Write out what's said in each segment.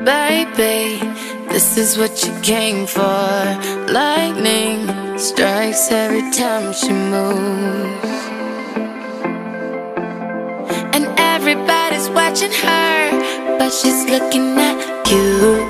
Baby, this is what you came for. Lightning strikes every time she moves, and everybody's watching her, but she's looking at you.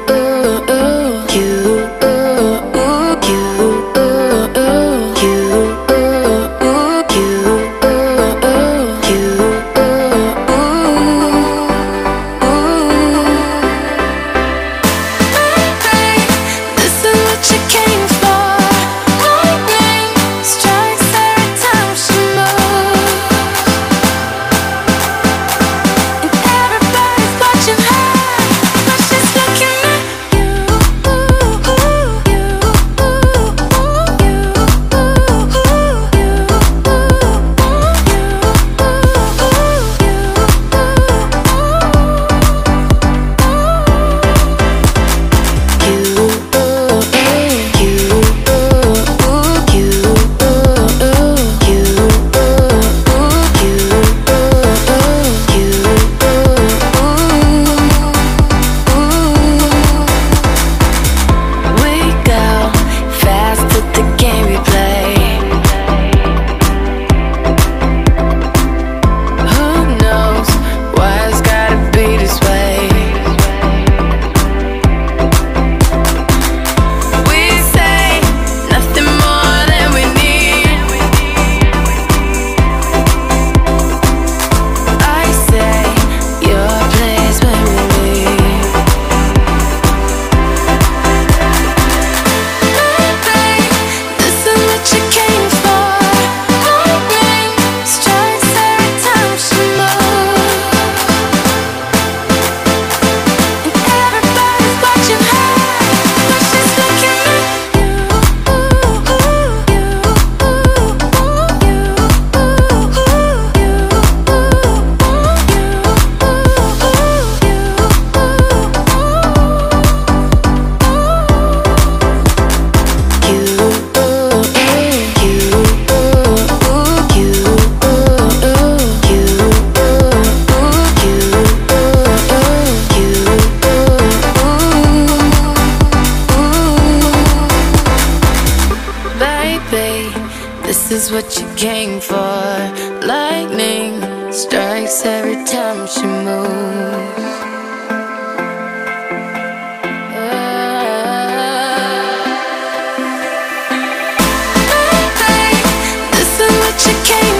This is what you came for. Lightning strikes every time she moves. This is what you came for.